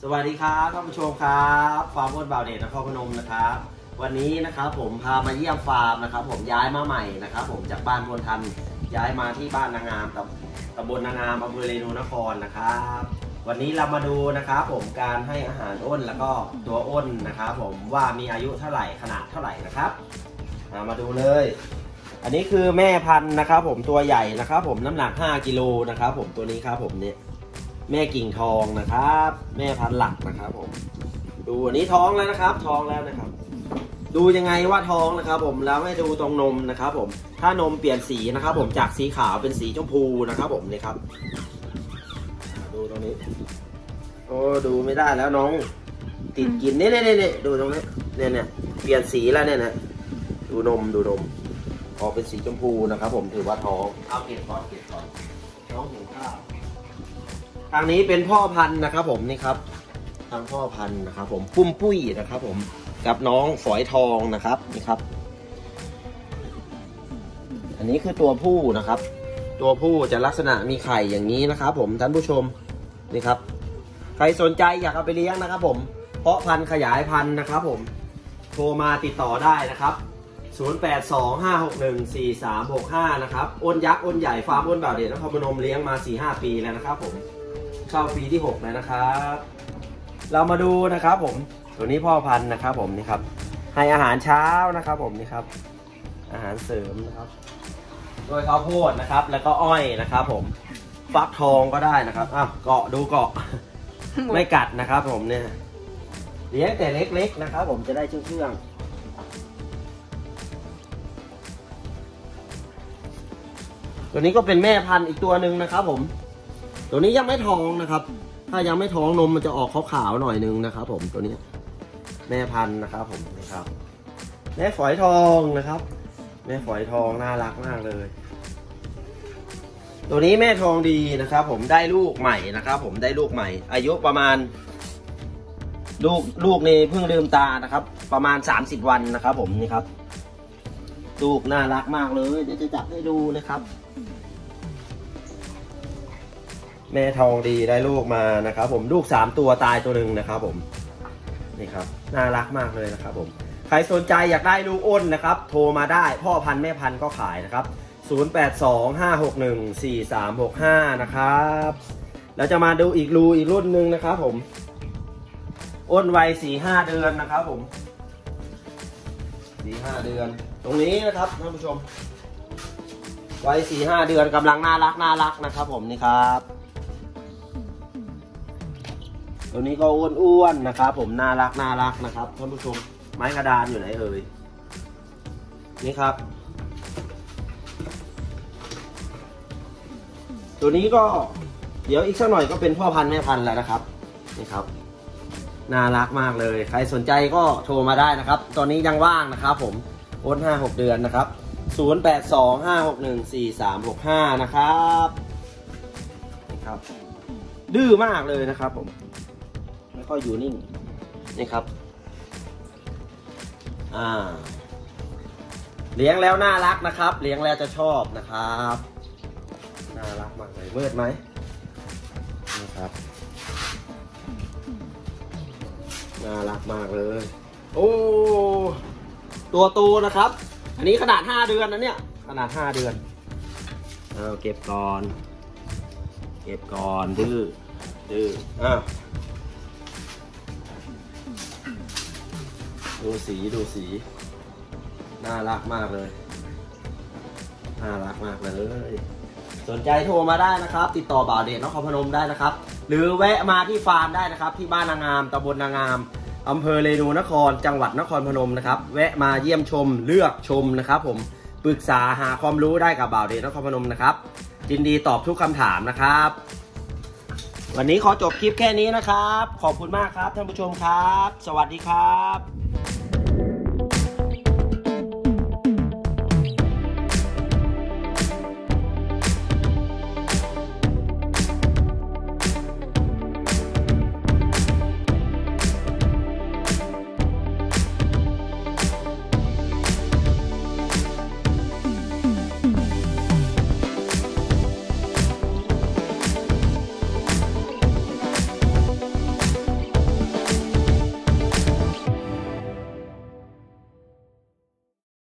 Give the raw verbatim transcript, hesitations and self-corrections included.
สวัสดีครับท่านผู้ชมครับฟาร์มอ้นบ่าวเดชนครพนมนะครับวันนี้นะครับผมพามาเยี่ยมฟาร์มนะครับผมย้ายมาใหม่นะครับผมจากบ้านพลทันย้ายมาที่บ้านนางงามกับตำบลนางงามอำเภอเรนูนครนะครับวันนี้เรามาดูนะครับผมการให้อาหารอ้นแล้วก็ตัวอ้นนะครับผมว่ามีอายุเท่าไหร่ขนาดเท่าไหร่นะครับมาดูเลยอันนี้คือแม่พันธุ์นะครับผมตัวใหญ่นะครับผมน้ำหนักห้ากิโลนะครับผมตัวนี้ครับผมเนี่ยแม่กิ่งทองนะครับแม่พันธุ์หลักนะครับผมดูอันนี้ท้องแล้วนะครับท้องแล้วนะครับดูยังไงว่าท้องนะครับผมแล้วให้ดูตรงนมนะครับผมถ้านมเปลี่ยนสีนะครับผมจากสีขาวเป็นสีชมพูนะครับผมนี่ครับดูตรงนี้โอ้ดูไม่ได้แล้วน้องติดกินเนี่ยเนี่ยเนี่ยดูตรงนี้เนี่ยเนี่ยเปลี่ยนสีแล้วเนี่ยนะดูนมดูนมออกเป็นสีชมพูนะครับผมถือว่าท้องเอาเก็บก่อนเก็บก่อนท้องหุงข้าวทางนี้เป็นพ่อพันธุ์นะครับผมนี่ครับทางพ่อพันธุ์นะครับผมปุ้มปุ้ยนะครับผมกับน้องฝอยทองนะครับนี่ครับอันนี้คือตัวผู้นะครับตัวผู้จะลักษณะมีไข่อย่างนี้นะครับผมท่านผู้ชมนี่ครับใครสนใจอยากเอาไปเลี้ยงนะครับผมเพาะพันธุ์ขยายพันธุ์นะครับผมโทรมาติดต่อได้นะครับศูนย์ แปด สอง ห้า หก หนึ่ง สี่ สาม หก ห้านะครับอ้นยักษ์อ้นใหญ่ฟาร์มอ้นบ่าวเดชนครพนมเลี้ยงมา สี่ห้า ปีแล้วนะครับผมเข้าปีที่หกแล้วนะครับเรามาดูนะครับผมตัวนี้พ่อพันธุ์นะครับผมนี่ครับให้อาหารเช้านะครับผมนี่ครับอาหารเสริมนะครับโดยข้าวโพดนะครับแล้วก็อ้อยนะครับผมฟักทองก็ได้นะครับอ้าวเกาะดูเกาะ ไม่กัดนะครับผมเนี่ยเลี้ยงแต่เล็กๆนะครับผมจะได้เชื่องๆตัวนี้ก็เป็นแม่พันธุ์อีกตัวหนึ่งนะครับผมตัวนี้ยังไม่ท้องนะครับถ้ายังไม่ท้องนมมันจะออกขาวๆหน่อยนึงนะครับผมตัวนี้แม่พันธุ์นะครับผมนะครับแม่ฝอยทองนะครับแม่ฝอยทองน่ารักมากเลยตัวนี้แม่ทองดีนะครับผมได้ลูกใหม่นะครับผมได้ลูกใหม่อายุประมาณลูกลูกนี่เพิ่งลืมตานะครับประมาณสามสิบวันนะครับผมนี่ครับลูกน่ารักมากเลยเดี๋ยวจะจับให้ดูนะครับแม่ทองดีได้ลูกมานะครับผมลูกสามตัวตายตัวหนึ่งนะครับผมนี่ครับน่ารักมากเลยนะครับผมใครสนใจอยากได้ลูกอ้นนะครับโทรมาได้พ่อพันธุ์แม่พันธุ์ก็ขายนะครับศูนย์ แปด สอง ห้า หก หนึ่ง สี่ สาม หก ห้านะครับแล้วจะมาดูอีกรูอีกรุ่นหนึ่งนะครับผมอ้นวัย สี่ห้า เดือนนะครับผม สี่ห้า เดือนตรงนี้นะครับท่านผู้ชมวัย สี่ห้า เดือนกำลังน่ารักน่ารักนะครับผมนี่ครับตัวนี้ก็อ้วนๆนะครับผมน่ารักน่ารักนะครับท่านผู้ชมไม้กระดานอยู่ไหนเอ่ยนี่ครับตัวนี้ก็เดี๋ยวอีกสักหน่อยก็เป็นพ่อพันธุ์แม่พันธุ์แล้วนะครับนี่ครับน่ารักมากเลยใครสนใจก็โทรมาได้นะครับตอนนี้ยังว่างนะครับผมอ้น ห้าหก เดือนนะครับศูนย์ แปด สอง ห้า หก หนึ่ง สี่ สาม หก ห้านะครับนี่ครับดื้อมากเลยนะครับผมไม่ค่อยอยู่นิ่งนี่ครับอ่าเลี้ยงแล้วน่ารักนะครับเลี้ยงแล้วจะชอบนะครับน่ารักมากเลยเวิร์ดไหมนี่ครับน่ารักมากเลยโอ้ตัวโตนะครับอันนี้ขนาดห้าเดือนนะเนี่ยขนาดห้าเดือนเอาเก็บก่อนเก็บก่อนดื้อดื้ออ้าวดูสีดูสีน่ารักมากเลยน่ารักมากเลยสนใจโทรมาได้นะครับติดต่อบ่าวเดชนครพนมได้นะครับหรือแวะมาที่ฟาร์มได้นะครับที่บ้านนางงามตำบลนางงามอำเภอเรนูนครจังหวัดนครพนมนะครับแวะมาเยี่ยมชมเลือกชมนะครับผมปรึกษาหาความรู้ได้กับบ่าวเดชนครพนมนะครับยินดีตอบทุกคำถามนะครับวันนี้ขอจบคลิปแค่นี้นะครับขอบคุณมากครับท่านผู้ชมครับสวัสดีครับ